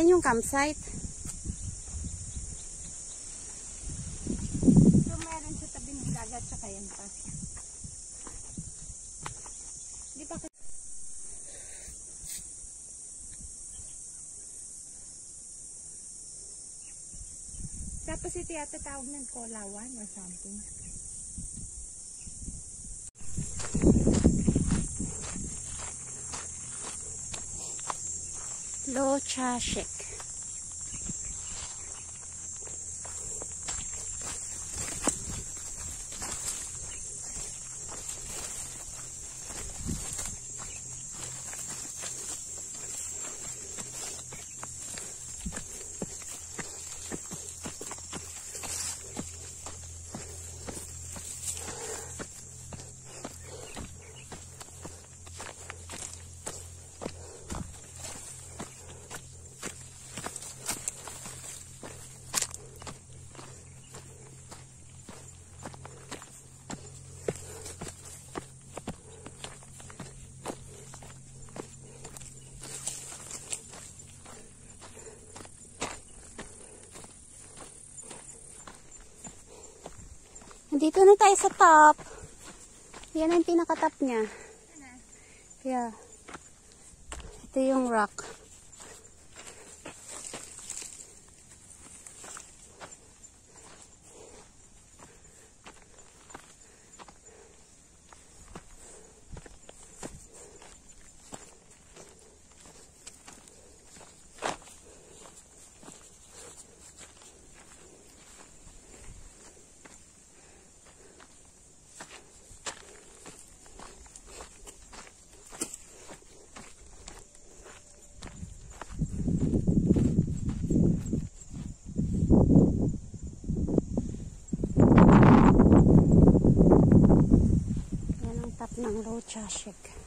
Ayan yung campsite. So, meron sa tabi ng dagat, tsaka yan pa. Di ba? Tapos ito yata tawag ng Kolawan or something. Lochashek. Dito na tayo sa top. Yan ang pinaka-top niya. Yeah. Ito yung rock. Ng Lochashek.